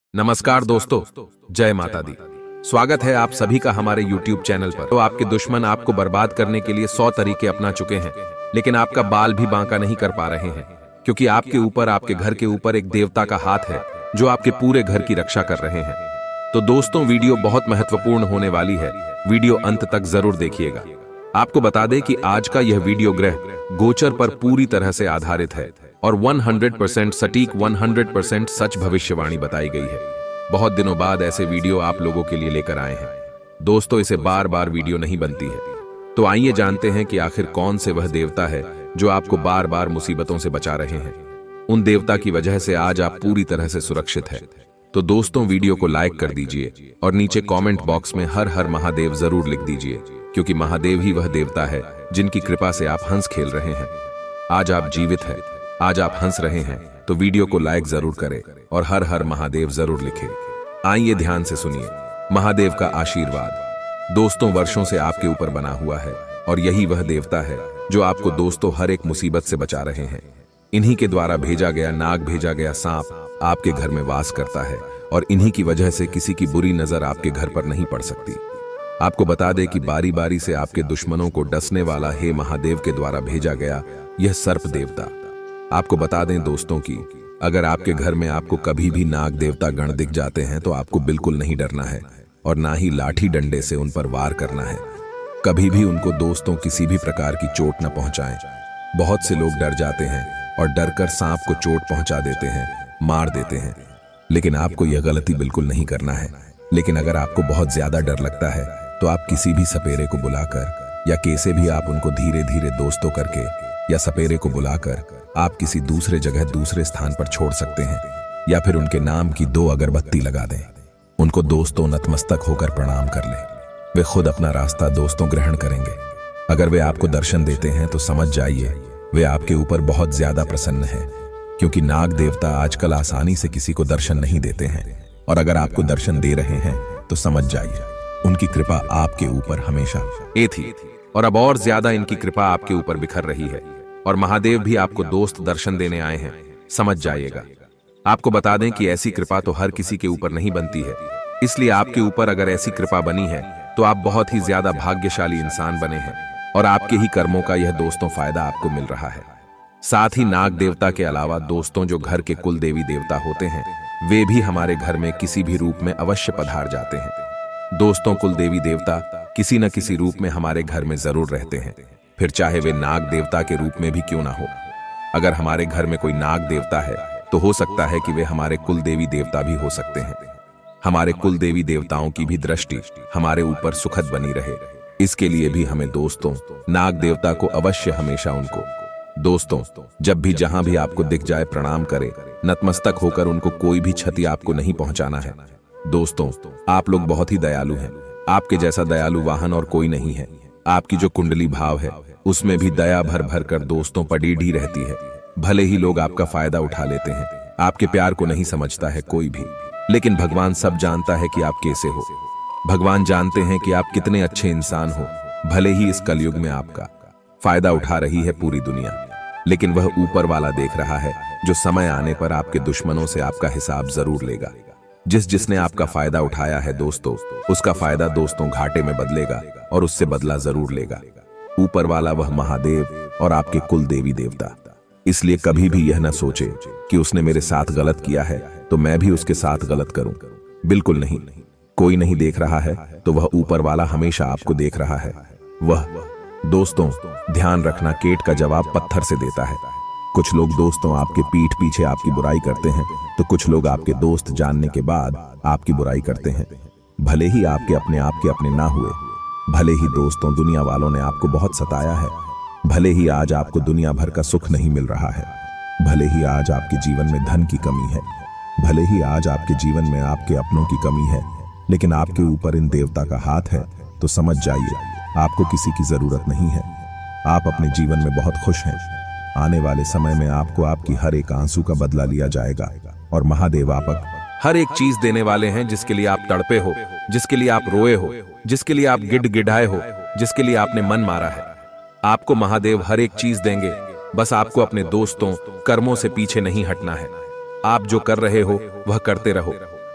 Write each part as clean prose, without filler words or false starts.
नमस्कार दोस्तों, जय माता दी। स्वागत है आप सभी का हमारे YouTube चैनल पर। तो आपके दुश्मन आपको बर्बाद करने के लिए 100 तरीके अपना चुके हैं, लेकिन आपका बाल भी बांका नहीं कर पा रहे हैं, क्योंकि आपके ऊपर, आपके घर के ऊपर एक देवता का हाथ है जो आपके पूरे घर की रक्षा कर रहे हैं। तो दोस्तों, वीडियो बहुत महत्वपूर्ण होने वाली है, वीडियो अंत तक जरूर देखिएगा। आपको बता दें कि आज का यह वीडियो ग्रह गोचर पर पूरी तरह से आधारित है और 100% सटीक, 100% सच भविष्यवाणी बताई गई है। बहुत दिनों बाद ऐसे वीडियो आप लोगों के लिए लेकर आए हैं। दोस्तों, इसे बार बार वीडियो नहीं बनती है, तो आइए जानते हैं कि आखिर कौन से वह देवता है जो आपको बार बार मुसीबतों से बचा रहे हैं। उन देवता की वजह से आज आप पूरी तरह से सुरक्षित है। तो दोस्तों, वीडियो को लाइक कर दीजिए और नीचे कमेंट बॉक्स में हर हर महादेव जरूर लिख दीजिए, क्योंकि महादेव ही वह देवता है जिनकी कृपा से आप हंस खेल रहे हैं। आज आप जीवित हैं, आज आप हंस रहे हैं, तो वीडियो को लाइक जरूर करें और हर हर महादेव जरूर लिखें। आइए ध्यान से सुनिए महादेव का आशीर्वाद। दोस्तों, वर्षों से आपके ऊपर बना हुआ है और यही वह देवता है जो आपको दोस्तों हर एक मुसीबत से बचा रहे हैं। इन्हीं के द्वारा भेजा गया नाग, भेजा गया सांप आपके घर में वास करता है और इन्हीं की वजह से किसी की बुरी नजर आपके घर पर नहीं पड़ सकती। आपको बता दें कि बारी बारी से आपके दुश्मनों को डसने वाला हे महादेव के द्वारा भेजा गया यह सर्प देवता। आपको बता दें दोस्तों कि अगर आपके घर में आपको कभी भी नाग देवता गण दिख जाते हैं तो आपको बिल्कुल नहीं डरना है और ना ही लाठी डंडे से उन पर वार करना है। कभी भी उनको दोस्तों किसी भी प्रकार की चोट न पहुंचाएं। बहुत से लोग डर जाते हैं और डरकर सांप को चोट पहुंचा देते हैं, मार देते हैं, लेकिन आपको यह गलती बिल्कुल नहीं करना है। लेकिन अगर आपको बहुत ज्यादा डर लगता है तो आप किसी भी सपेरे को बुलाकर या कैसे भी आप उनको धीरे धीरे दोस्तों करके या सपेरे को बुलाकर आप किसी दूसरे जगह, दूसरे स्थान पर छोड़ सकते हैं, या फिर उनके नाम की 2 अगरबत्ती लगा दें। उनको दोस्तों नतमस्तक होकर प्रणाम कर लें। वे खुद अपना रास्ता दोस्तों ग्रहण करेंगे। अगर वे आपको दर्शन देते हैं तो समझ जाइए वे आपके ऊपर बहुत ज्यादा प्रसन्न है, क्योंकि नाग देवता आजकल आसानी से किसी को दर्शन नहीं देते हैं। और अगर आपको दर्शन दे रहे हैं तो समझ जाइए उनकी कृपा आपके ऊपर हमेशा थी, और अब और ज्यादा इनकी कृपा आपके ऊपर बिखर रही है। और महादेव भी आपको दोस्त दर्शन देने आए हैं, समझ जाइएगा। आपको बता दें कि ऐसी कृपा तो हर किसी के ऊपर नहीं बनती है, इसलिए आपके ऊपर अगर ऐसी कृपा बनी है तो आप बहुत ही ज्यादा भाग्यशाली इंसान बने हैं और आपके ही कर्मों का यह दोस्तों फायदा आपको मिल रहा है। साथ ही नाग देवता के अलावा दोस्तों जो घर के कुल देवी देवता होते हैं वे भी हमारे घर में किसी भी रूप में अवश्य पधार जाते हैं। दोस्तों, कुल देवी देवता किसी न किसी रूप में हमारे घर में जरूर रहते हैं, फिर चाहे वे नाग देवता के रूप में भी क्यों ना हो। अगर हमारे घर में कोई नाग देवता है तो हो सकता है कि वे हमारे कुल देवी देवता भी हो सकते हैं। हमारे कुल देवी देवताओं की भी दृष्टि हमारे ऊपर सुखद बनी रहे, इसके लिए भी हमें दोस्तों नाग देवता को अवश्य हमेशा उनको दोस्तों जब भी जहां भी आपको दिख जाए प्रणाम करें, नतमस्तक होकर उनको कोई भी क्षति आपको नहीं पहुंचाना है। दोस्तों, आप लोग बहुत ही दयालु हैं। आपके जैसा दयालु वाहन और कोई नहीं है। आपकी जो कुंडली भाव है उसमें भी दया भर भर कर दोस्तों पडीढ़ी रहती है। भले ही लोग आपका फायदा उठा लेते हैं, आपके प्यार को नहीं समझता है कोई भी, लेकिन भगवान सब जानता है कि आप कैसे हो। भगवान जानते हैं कि आप कितने अच्छे इंसान हो। भले ही इस कलयुग में आपका फायदा उठा रही है पूरी दुनिया, लेकिन वह ऊपर वाला देख रहा है जो समय आने पर आपके दुश्मनों से आपका हिसाब जरूर लेगा। जिसने आपका फायदा उठाया है दोस्तों, उसका फायदा दोस्तों घाटे में बदलेगा और उससे बदला जरूर लेगा। ऊपर वाला वह महादेव और आपके कुल देवी देवता। इसलिए कभी भी यह न सोचे कि उसने मेरे साथ गलत किया है तो मैं भी उसके साथ गलत करूं। बिल्कुल नहीं। कोई नहीं देख रहा है तो वह ऊपर वाला हमेशा आपको देख रहा है। वह दोस्तों ध्यान रखना, केट का जवाब पत्थर से देता है। कुछ लोग दोस्तों आपके पीठ पीछे आपकी बुराई करते हैं, तो कुछ लोग आपके दोस्त जानने के बाद आपकी बुराई करते हैं। भले ही आपके अपने ना हुए, भले ही दोस्तों दुनिया वालों ने आपको बहुत सताया है, भले ही आज आपको दुनिया भर का सुख नहीं मिल रहा है, भले ही आज आपके जीवन में धन की कमी है, भले ही आज आपके जीवन में आपके अपनों की कमी है, लेकिन आपके ऊपर इन देवता का हाथ है, तो समझ जाइए आपको किसी की जरूरत नहीं है। आप अपने जीवन में बहुत खुश हैं। आने वाले समय में आपको आपकी हर एक आंसू का बदला लिया जाएगा और महादेव आपक हर एक चीज देने वाले हैं, जिसके लिए आप तड़पे हो, जिसके लिए आप रोए हो, जिसके लिए आप गिड़गिड़ाए हो, जिसके लिए आपने मन मारा है। आपको महादेव हर एक चीज देंगे, बस आपको अपने दोस्तों कर्मों से पीछे नहीं हटना है। आप जो कर रहे हो वह करते रहो।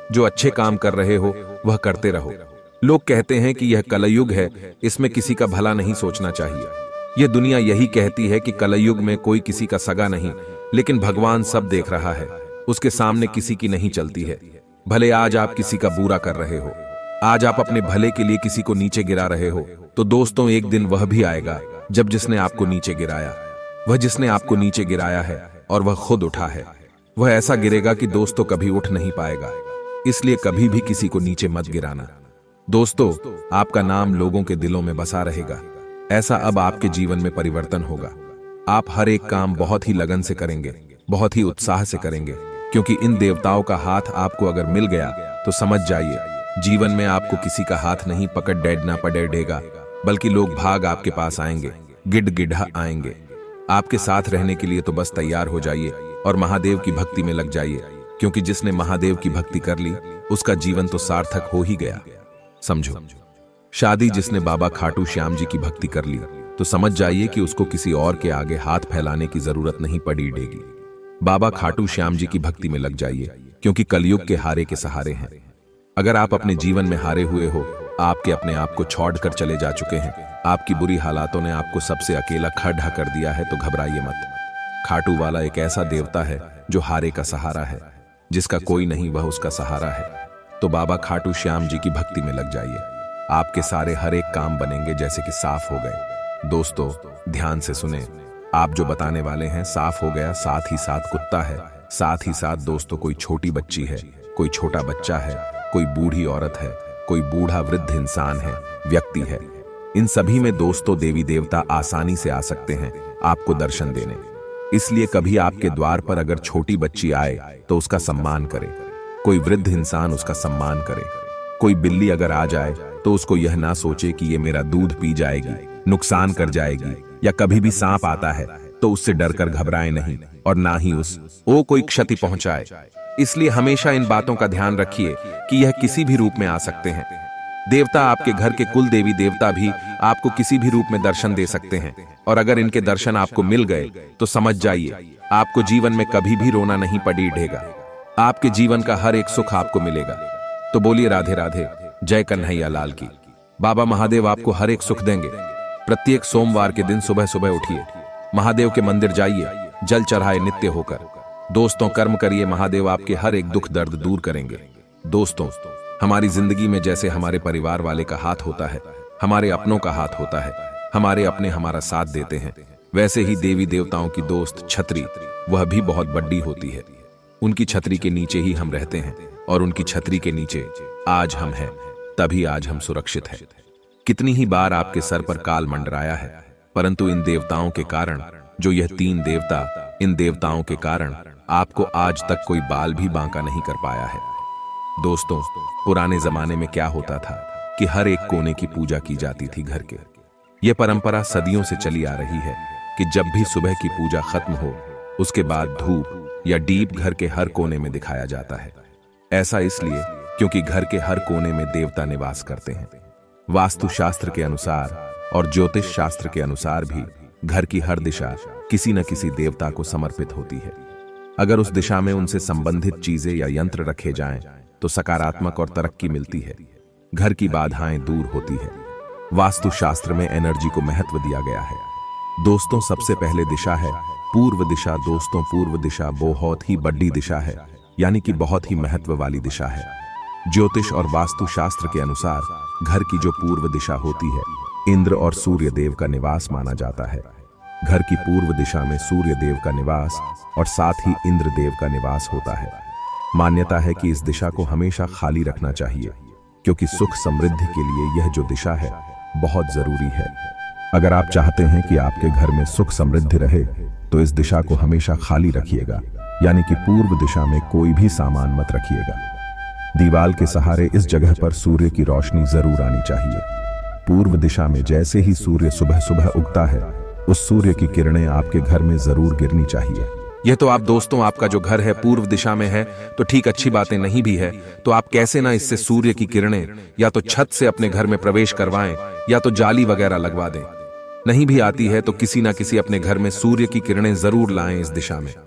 जो अच्छे काम कर रहे हो वह करते रहो। लोग कहते हैं कि यह कलयुग है, इसमें किसी का भला नहीं सोचना चाहिए। यह दुनिया यही कहती है कि कलयुग में कोई किसी का सगा नहीं, लेकिन भगवान सब देख रहा है, उसके सामने किसी की नहीं चलती है। भले आज आप किसी का बुरा कर रहे हो, आज आप अपने भले के लिए किसी को नीचे गिरा रहे हो, तो दोस्तों एक दिन वह भी आएगा जब जिसने आपको नीचे गिराया, वह जिसने आपको नीचे गिराया है और वह खुद उठा है, वह ऐसा गिरेगा कि दोस्तों कभी उठ नहीं पाएगा। इसलिए कभी भी किसी को नीचे मत गिराना। दोस्तों, आपका नाम लोगों के दिलों में बसा रहेगा। ऐसा अब आपके जीवन में परिवर्तन होगा। आप हर एक काम बहुत ही लगन से करेंगे, बहुत ही उत्साह से करेंगे, क्योंकि इन देवताओं का हाथ आपको अगर मिल गया तो समझ जाइए, जीवन में आपको किसी का हाथ नहीं पकड़ डैडना पड़ेगा, बल्कि लोग भाग आपके पास आएंगे, गिड़गिड़ा आएंगे। आपके साथ रहने के लिए तो बस तैयार हो जाइए और महादेव की भक्ति में लग जाइए, क्योंकि जिसने महादेव की भक्ति कर ली उसका जीवन तो सार्थक हो ही गया। समझो, शादी जिसने बाबा खाटू श्याम जी की भक्ति कर ली तो समझ जाइए कि उसको किसी और के आगे हाथ फैलाने की जरूरत नहीं पड़ेगी। बाबा खाटू श्याम जी की भक्ति में लग जाइए, क्योंकि कलयुग के हारे के सहारे हैं। अगर आप अपने जीवन में हारे हुए हो, आपके अपने आप को छोड़कर चले जा चुके हैं, आपकी बुरी हालातों ने आपको सबसे अकेला खड़ा कर दिया है, तो घबराइए मत। खाटू वाला एक ऐसा देवता है जो हारे का सहारा है, जिसका कोई नहीं वह उसका सहारा है। तो बाबा खाटू श्याम जी की भक्ति में लग जाइए, आपके सारे हर एक काम बनेंगे जैसे कि साफ हो गए। दोस्तों ध्यान से सुने, आप जो बताने वाले हैं साफ हो गया, साथ ही साथ कुत्ता है, साथ ही साथ दोस्तों कोई छोटी बच्ची है, कोई छोटा बच्चा है, कोई बूढ़ी औरत है, कोई बूढ़ा वृद्ध इंसान है, व्यक्ति है। इन सभी में दोस्तों देवी देवता आसानी से आ सकते हैं आपको दर्शन देने। इसलिए कभी आपके द्वार पर अगर छोटी बच्ची आए तो उसका सम्मान करें, कोई वृद्ध इंसान उसका सम्मान करे, कोई बिल्ली अगर आ जाए तो उसको यह ना सोचे कि ये मेरा दूध पी जाएगी, नुकसान कर जाएगी, या कभी भी सांप आता है तो उससे डरकर घबराए नहीं और ना ही वो कोई क्षति पहुंचाए। इसलिए हमेशा इन बातों का ध्यान रखिए कि यह किसी भी रूप में आ सकते हैं। देवता आपके घर के कुल देवी देवता भी आपको किसी भी रूप में दर्शन दे सकते हैं, और अगर इनके दर्शन आपको मिल गए तो समझ जाइए आपको जीवन में कभी भी रोना नहीं पड़ेगा। आपके जीवन का हर एक सुख आपको मिलेगा। तो बोलिए राधे राधे, जय कन्हैया लाल की। बाबा महादेव आपको हर एक सुख देंगे। प्रत्येक सोमवार के दिन सुबह सुबह उठिए, महादेव के मंदिर जाइए, जल चढ़ाए नित्य होकर। दोस्तों कर्म करिए, महादेव आपके हर एक दुख दर्द दूर करेंगे। दोस्तों हमारी जिंदगी में जैसे हमारे परिवार वाले का हाथ होता है, हमारे अपनों का हाथ होता है, हमारे अपने हमारा साथ देते हैं, वैसे ही देवी देवताओं की दोस्त छतरी वह भी बहुत बड़ी होती है। उनकी छतरी के नीचे ही हम रहते हैं, और उनकी छतरी के नीचे आज हम हैं, तभी आज हम सुरक्षित हैं। कितनी ही बार आपके सर पर काल मंडराया है, परंतु इन देवताओं के कारण, जो यह 3 देवता, इन देवताओं के कारण आपको आज तक कोई बाल भी बांका नहीं कर पाया है। दोस्तों पुराने जमाने में क्या होता था कि हर एक कोने की पूजा की जाती थी घर के। यह परंपरा सदियों से चली आ रही है कि जब भी सुबह की पूजा खत्म हो, उसके बाद धूप या दीप घर के हर कोने में दिखाया जाता है। ऐसा इसलिए क्योंकि घर के हर कोने में देवता निवास करते हैं। वास्तु शास्त्र के अनुसार और ज्योतिष शास्त्र के अनुसार भी घर की हर दिशा किसी न किसी देवता को समर्पित होती है। अगर उस दिशा में उनसे संबंधित चीजें या यंत्र रखे जाएं, तो सकारात्मक और तरक्की मिलती है, घर की बाधाएं दूर होती है। वास्तु शास्त्र में एनर्जी को महत्व दिया गया है। दोस्तों सबसे पहले दिशा है पूर्व दिशा। दोस्तों पूर्व दिशा बहुत ही बड़ी दिशा है, यानी कि बहुत ही महत्व वाली दिशा है। ज्योतिष और वास्तु शास्त्र के अनुसार घर की जो पूर्व दिशा होती है, इंद्र और सूर्य देव का निवास माना जाता है। घर की पूर्व दिशा में सूर्य देव का निवास और साथ ही इंद्र देव का निवास होता है। मान्यता है कि इस दिशा को हमेशा खाली रखना चाहिए, क्योंकि सुख समृद्धि के लिए यह जो दिशा है बहुत जरूरी है। अगर आप चाहते हैं कि आपके घर में सुख समृद्धि रहे, तो इस दिशा को हमेशा खाली रखिएगा, यानी कि पूर्व दिशा में कोई भी सामान मत रखिएगा। दीवार के सहारे इस जगह पर सूर्य की रोशनी जरूर आनी चाहिए। पूर्व दिशा में जैसे ही सूर्य सुबह सुबह उगता है, उस सूर्य की किरणें आपके घर में जरूर गिरनी चाहिए। यह तो आप दोस्तों, आपका जो घर है पूर्व दिशा में है तो ठीक अच्छी बातें नहीं भी है, तो आप कैसे ना इससे सूर्य की किरणें या तो छत से अपने घर में प्रवेश करवाएं या तो जाली वगैरह लगवा दें। नहीं भी आती है तो किसी ना किसी अपने घर में सूर्य की किरणें जरूर लाएं इस दिशा में।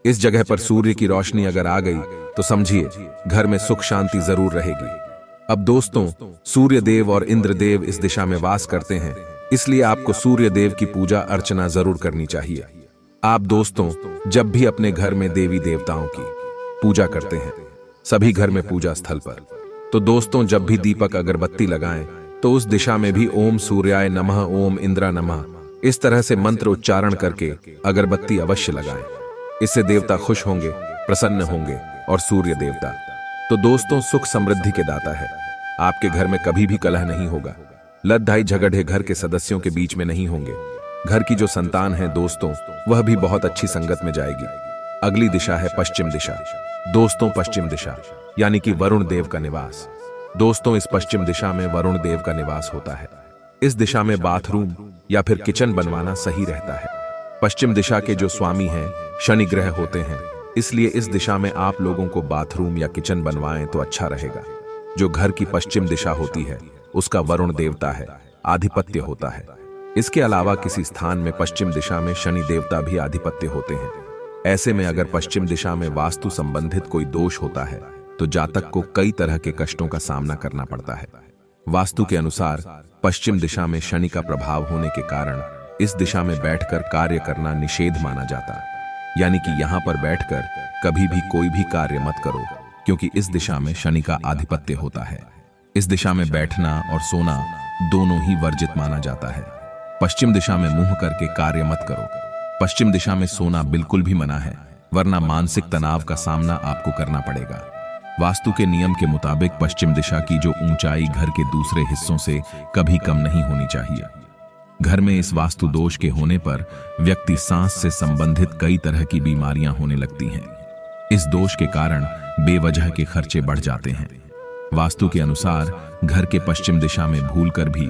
इस जगह पर सूर्य की रोशनी अगर आ गई तो समझिए घर में सुख शांति जरूर रहेगी। अब दोस्तों, सूर्य देव और इंद्र देव इस दिशा में वास करते हैं, इसलिए आपको सूर्य देव की पूजा अर्चना जरूर करनी चाहिए। आप दोस्तों जब भी अपने घर में देवी देवताओं की पूजा करते हैं, सभी घर में पूजा स्थल पर, तो दोस्तों जब भी दीपक अगरबत्ती लगाएं तो उस दिशा में भी ओम सूर्याय नमः, ओम इंद्रा नमः, इस तरह से मंत्र उच्चारण करके अगरबत्ती अवश्य लगाएं। इससे देवता खुश होंगे, प्रसन्न होंगे और सूर्य देवता तो दोस्तों सुख समृद्धि के दाता है। आपके घर में कभी भी कलह नहीं होगा, लड़ाई झगड़े घर के सदस्यों के बीच में नहीं होंगे। घर की जो संतान है दोस्तों, वह भी बहुत अच्छी संगत में जाएगी। अगली दिशा है पश्चिम दिशा। दोस्तों पश्चिम दिशा यानी कि वरुण देव का निवास। दोस्तों इस पश्चिम दिशा में वरुण देव का निवास होता है। इस दिशा में बाथरूम या फिर किचन बनवाना सही रहता है। पश्चिम दिशा के जो स्वामी हैं शनि ग्रह होते हैं, इसलिए इस दिशा में आप लोगों को बाथरूम या किचन बनवाएं तो अच्छा रहेगा। जो घर की पश्चिम दिशा होती है उसका वरुण देवता है, आधिपत्य होता है। इसके अलावा किसी स्थान में पश्चिम दिशा में शनि देवता भी आधिपत्य होते हैं। ऐसे में अगर पश्चिम दिशा में वास्तु संबंधित कोई दोष होता है तो जातक को कई तरह के कष्टों का सामना करना पड़ता है। वास्तु के अनुसार पश्चिम दिशा में शनि का प्रभाव होने के कारण इस दिशा में बैठकर कार्य करना निषेध माना जाता है, यानी कि यहाँ पर बैठकर कभी भी कोई भी कार्य मत करो, क्योंकि इस दिशा में शनि का आधिपत्य होता है। इस दिशा में बैठना और सोना दोनों ही वर्जित माना जाता है। पश्चिम दिशा में मुंह करके कार्य मत करो। पश्चिम दिशा में सोना बिल्कुल भी मना है, वरना मानसिक तनाव का सामना आपको करना पड़ेगा। वास्तु के नियम के मुताबिक पश्चिम दिशा की जो ऊंचाई घर के दूसरे हिस्सों से कभी कम नहीं होनी चाहिए। घर में इस वास्तु दोष के होने पर व्यक्ति सांस से संबंधित कई तरह की बीमारियां होने लगती हैं। इस दोष के कारण बेवजह के खर्चे बढ़ जाते हैं। वास्तु के अनुसार घर के पश्चिम दिशा में भूलकर भी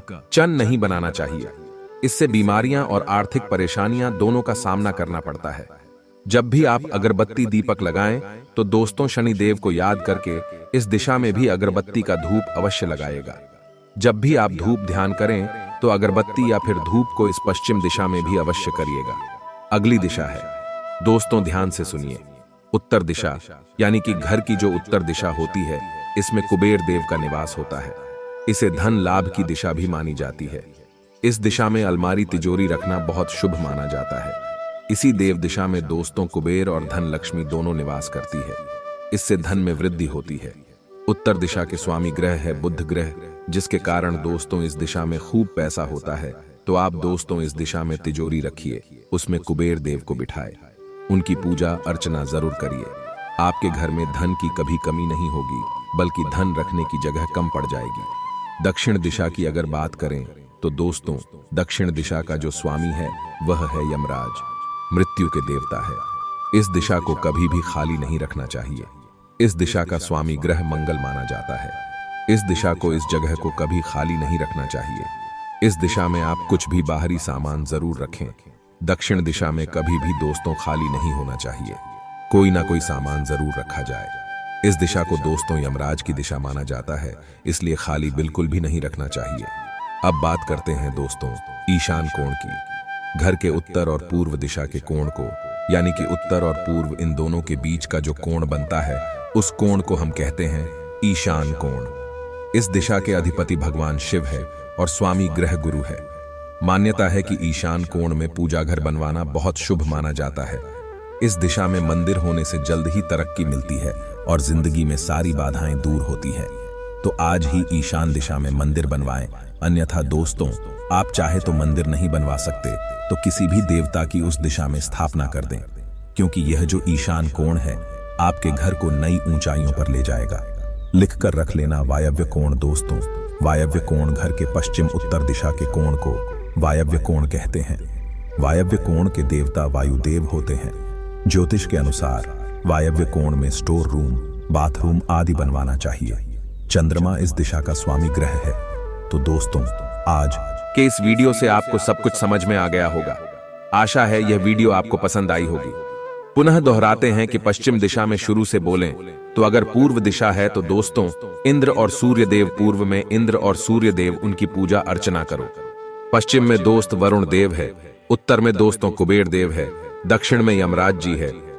चन नहीं बनाना चाहिए। इससे बीमारियां और आर्थिक परेशानियां दोनों का सामना करना पड़ता है। जब भी आप अगरबत्ती दीपक लगाएं तो दोस्तों शनि देव को याद करके इस दिशा में भी अगरबत्ती का धूप अवश्य लगाएगा। जब भी आप धूप ध्यान करें तो अगरबत्ती या फिर धूप को इस पश्चिम दिशा में भी अवश्य करिएगा। अगली दिशा है दोस्तों, ध्यान से सुनिए, उत्तर दिशा यानी कि घर की जो उत्तर दिशा होती है इसमें कुबेर देव का निवास होता है। इसे धन लाभ की दिशा भी मानी जाती है। इस दिशा में अलमारी तिजोरी रखना बहुत शुभ माना जाता है। इसी देव दिशा में दोस्तों कुबेर और धन लक्ष्मी दोनों निवास करती है। इससे धन में वृद्धि होती है। उत्तर दिशा के स्वामी ग्रह है बुध ग्रह, जिसके कारण दोस्तों इस दिशा में खूब पैसा होता है। तो आप दोस्तों इस दिशा में तिजोरी रखिए, उसमें कुबेर देव को बिठाए, उनकी पूजा अर्चना जरूर करिए। आपके घर में धन की कभी कमी नहीं होगी, बल्कि धन रखने की जगह कम पड़ जाएगी। दक्षिण दिशा की अगर बात करें तो दोस्तों दक्षिण दिशा का जो स्वामी है वह है यमराज, मृत्यु के देवता है। इस दिशा को कभी भी खाली नहीं रखना चाहिए। इस दिशा का स्वामी ग्रह मंगल माना जाता है। इस दिशा को, इस जगह को कभी खाली नहीं रखना चाहिए। इस दिशा में आप कुछ भी बाहरी सामान जरूर रखें। दक्षिण दिशा में कभी भी दोस्तों खाली नहीं होना चाहिए, कोई ना कोई सामान जरूर रखा जाए। इस दिशा को दोस्तों यमराज की दिशा माना जाता है, इसलिए खाली बिल्कुल भी नहीं रखना चाहिए। अब बात करते हैं दोस्तों ईशान कोण की। घर के उत्तर और पूर्व दिशा के कोण को, यानी कि उत्तर और पूर्व इन दोनों के बीच का जो कोण बनता है उस कोण को हम कहते हैं ईशान कोण। इस दिशा के अधिपति भगवान शिव है और स्वामी ग्रह गुरु है। मान्यता है कि ईशान कोण में पूजा घर बनवाना बहुत शुभ माना जाता है। इस दिशा में मंदिर होने से जल्द ही तरक्की मिलती है और जिंदगी में सारी बाधाएं दूर होती है। तो आज ही ईशान दिशा में मंदिर बनवाएं। अन्यथा दोस्तों आप चाहे तो मंदिर नहीं बनवा सकते तो किसी भी देवता की उस दिशा में स्थापना कर दें, क्योंकि यह जो ईशान कोण है आपके घर को नई ऊंचाइयों पर ले जाएगा। लिखकर रख लेना वायव्य कोण दोस्तों। वायव्य कोण घर के पश्चिम उत्तर दिशा के कोण को वायव्य कोण कहते हैं। वायव्य कोण के देवता वायुदेव होते हैं। ज्योतिष के अनुसार वायव्य कोण में स्टोर रूम, बाथरूम आदि बनवाना चाहिए। चंद्रमा इस दिशा का स्वामी ग्रह है। तो दोस्तों आज के इस वीडियो से आपको सब कुछ समझ में आ गया होगा। आशा है यह वीडियो आपको पसंद आई होगी। पुनः दोहराते हैं कि पश्चिम दिशा में शुरू से बोलें तो अगर पूर्व दिशा है तो दोस्तों इंद्र और सूर्य देव, पूर्व में इंद्र और सूर्य देव उनकी पूजा अर्चना करो। पश्चिम में दोस्त वरुण देव है, उत्तर में दोस्तों कुबेर देव है, दक्षिण में यमराज जी है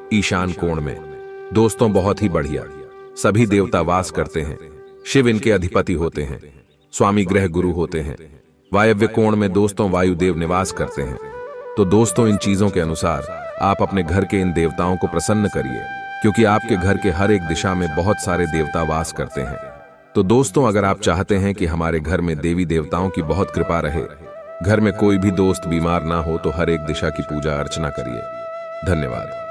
ईशान कोण में। दोस्तों बहुत ही बढ़िया। सभी देवता वास करते हैं। शिव इनके अधिपति होते हैं। स्वामी ग्रह गुरु होते हैं। वायव्य कोण में दोस्तों वायुदेव निवास करते हैं। तो दोस्तों इन चीजों के अनुसार आप अपने घर के इन देवताओं को प्रसन्न करिए, क्योंकि आपके घर के हर एक दिशा में बहुत सारे देवता वास करते हैं। तो दोस्तों अगर आप चाहते हैं कि हमारे घर में देवी देवताओं की बहुत कृपा रहे, घर में कोई भी दोस्त बीमार ना हो, तो हर एक दिशा की पूजा अर्चना करिए। धन्यवाद।